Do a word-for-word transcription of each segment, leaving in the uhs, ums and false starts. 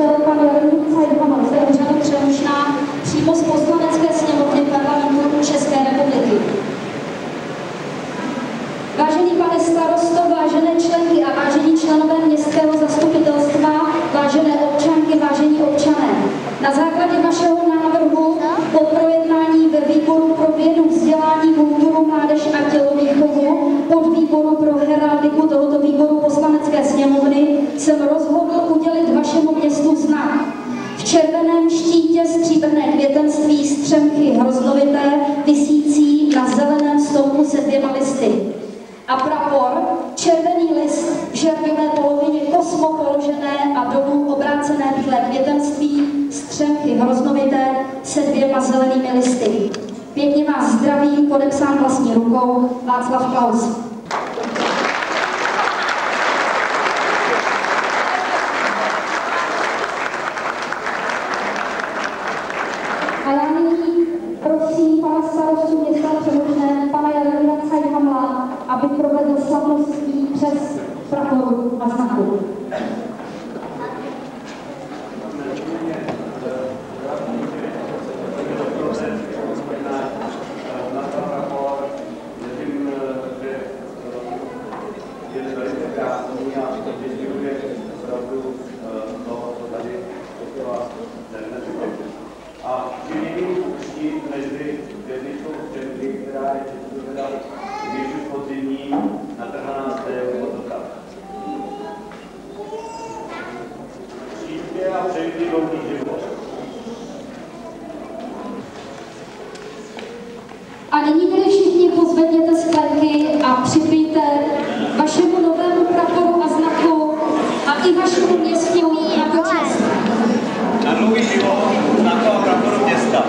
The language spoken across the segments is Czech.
přišel pan Jaromír Cajtman z úřadu Přemušná přímo z poslanecké sněmovny Parlamentu České republiky. Vážený pane starosto, vážené členky a vážení členové městského zastupitelstva, vážené občanky, vážení občané, na základě vašeho návrhu po projednání ve výboru pro vědu, vzdělání, kulturu, mládež a tělovýchovu, pod výboru pro heraldiku tohoto výboru poslanecké sněmovny, jsem rozhodl udělit vašemu městu znak. V červeném štítě stříbrné květenství střemky hroznovité visící na zeleném stoupu se dvěma listy. A prapor, červený list v žervěné polovině kosmo položené a dolů obrácené bílé květenství, střemky hroznovité se dvěma zelenými listy. Pěkně vás zdravím, podepsán vlastní rukou, Václav Klaus. A já nyní prosím pana starostu města Přemušné, pana Jaromíra Cajtmana, aby provedl slavnostní přes praporu a znaku. A vyměním štít mezi věznickou střemky, která je větší podzimní, natrhaná z té vodota. Štítě a přeji dlouhý život. A nyní tedy všichni pozvedněte sklenky a připijte vašemu novému praporu a znaku a i vašemu městu jako čest. Na dlouhý život znaku a praporu města.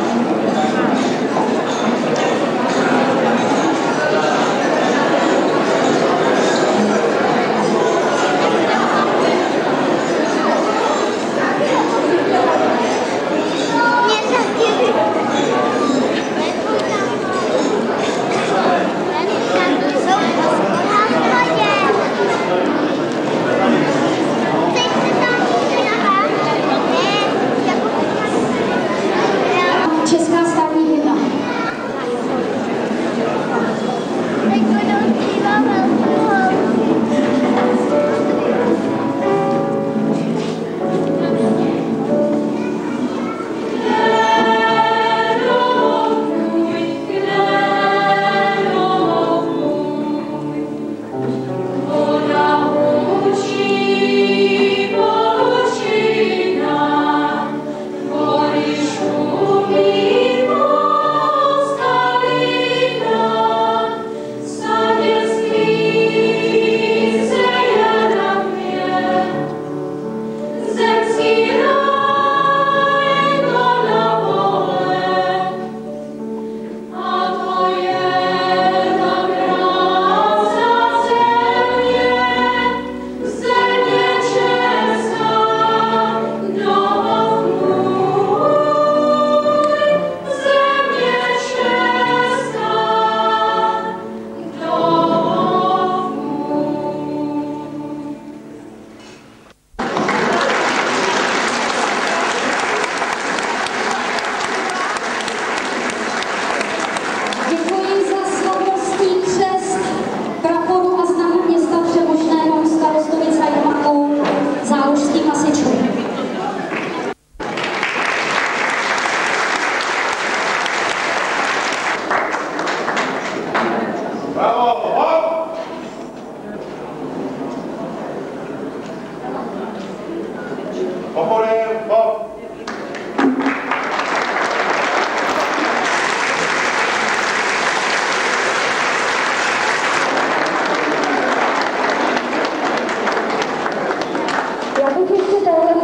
Já bych ještě